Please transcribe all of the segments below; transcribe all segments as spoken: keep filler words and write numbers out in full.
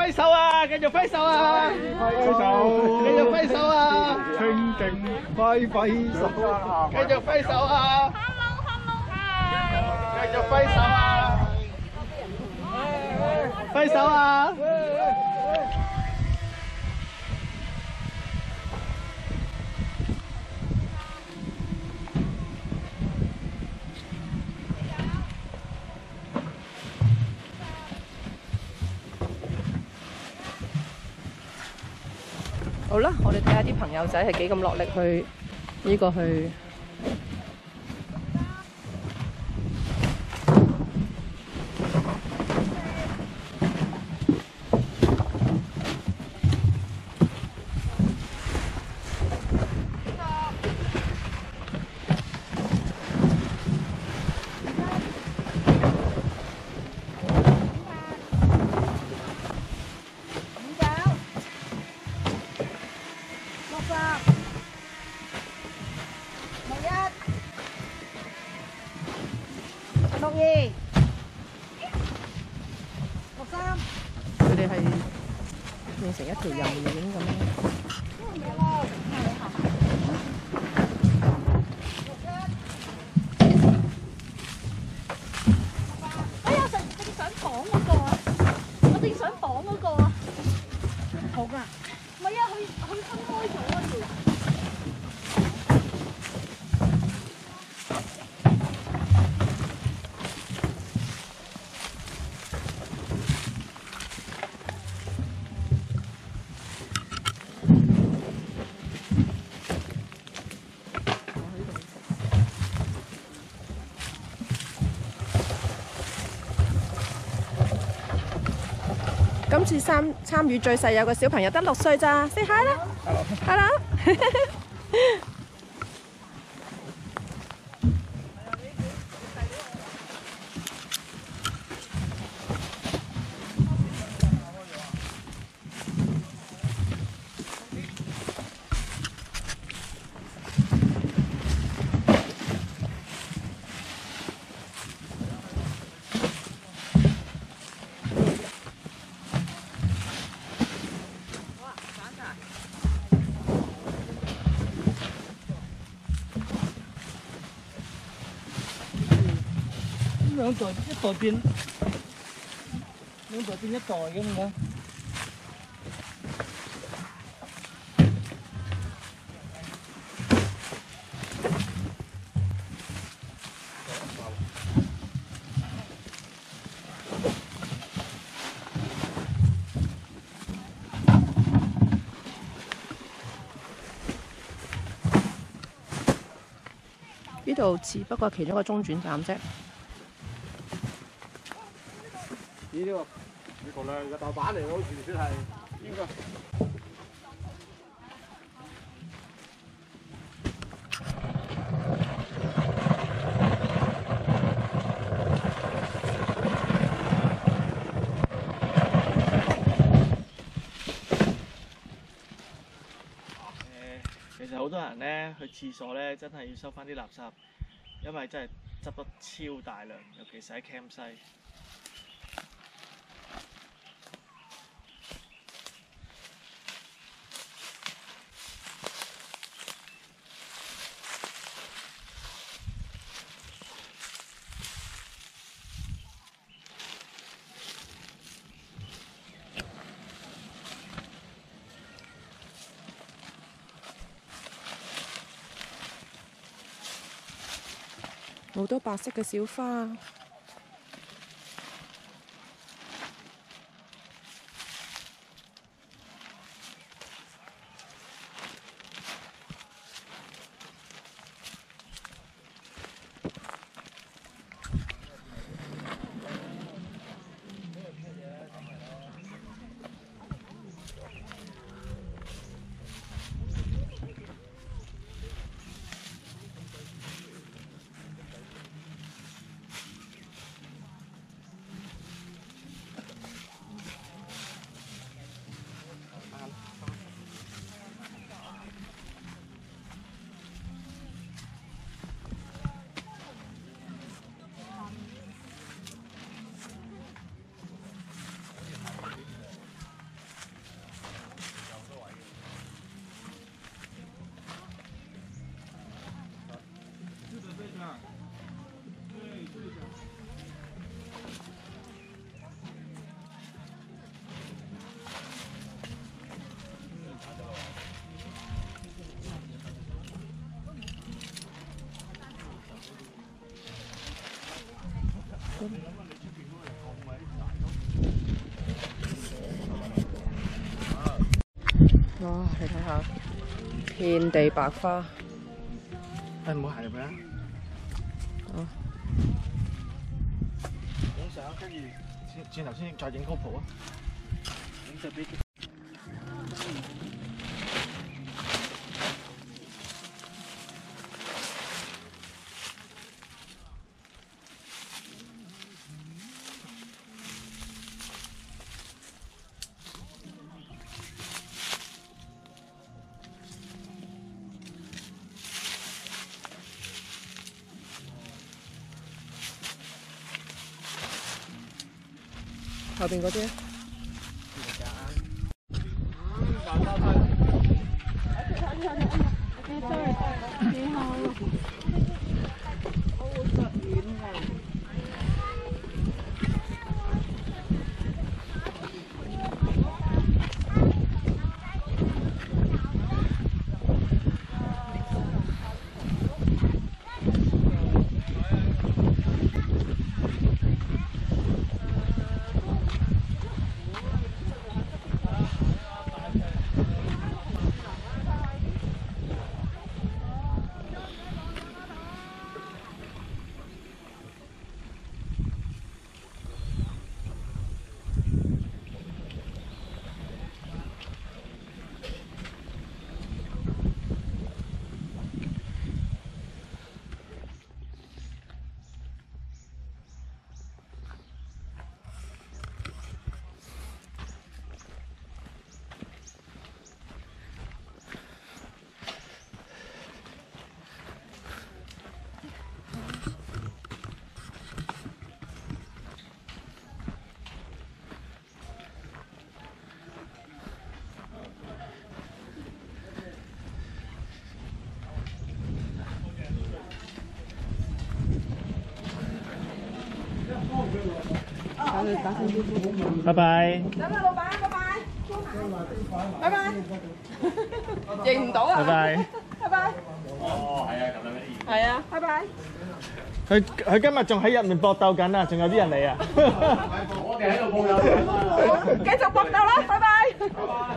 揮手啊！繼續揮手啊！ 揮手， 繼續揮手啊！ 清勁揮揮手， 繼續揮手啊 ！Hello Hello Hi！ 繼續揮手啊！揮手啊！ 好啦，我哋睇下啲朋友仔係幾咁落力去呢個去。 六二六三， 佢哋係變成一條人影咁樣。 哎呀，正正想綁嗰個啊！我正想綁嗰個啊！好啊！唔係啊，佢佢分開咗啊條。 今次參參與最細有個小朋友得六歲咋 ，say hi 啦 ，hello。 兩代一代變，兩代變一代咁樣。 呢度只不過其中一個中轉站啫。 咦呢個呢個咧個豆瓣嚟，好似先係應該。 其實好多人咧去廁所咧，真係要收翻啲垃圾，因為真係執得超大量，尤其是喺 Camp 西。 好多白色嘅小花。 哇！你睇下，遍地白花。 誒，唔好行入去啦。 哦。 影相，跟住轉轉頭先再影 GoPro 啊。影隻飛機。 後邊嗰啲咧？ 拜拜。 走啦，老闆，拜拜。拜拜。認唔到啊！ 拜拜。 拜拜。 哦，係啊，咁樣咩？ 係啊，拜拜。 佢佢今日仲喺入面搏鬥緊啊，仲有啲人嚟啊！ 我哋喺度搏鬥。 繼續搏鬥啦，拜拜。 拜拜。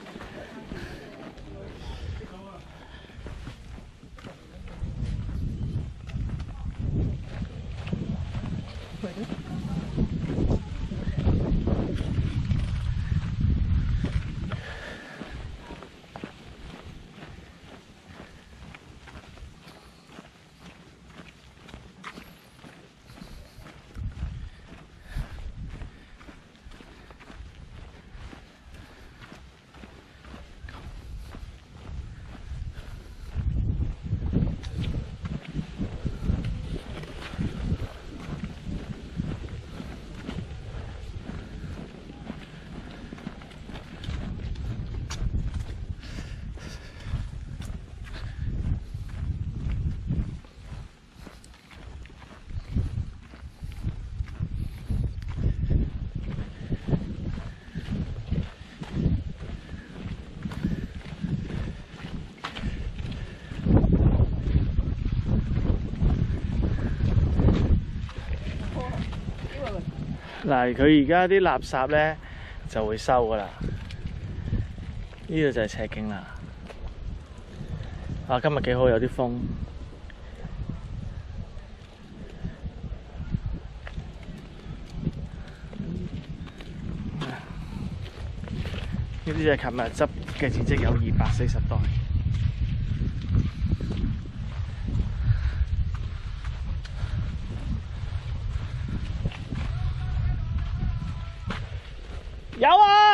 嗱，佢而家啲垃圾咧就會收噶啦，呢度就係斜徑啦。啊，今日幾好，有啲風。呢啲就係琴日執嘅面積有二百四十袋。有啊！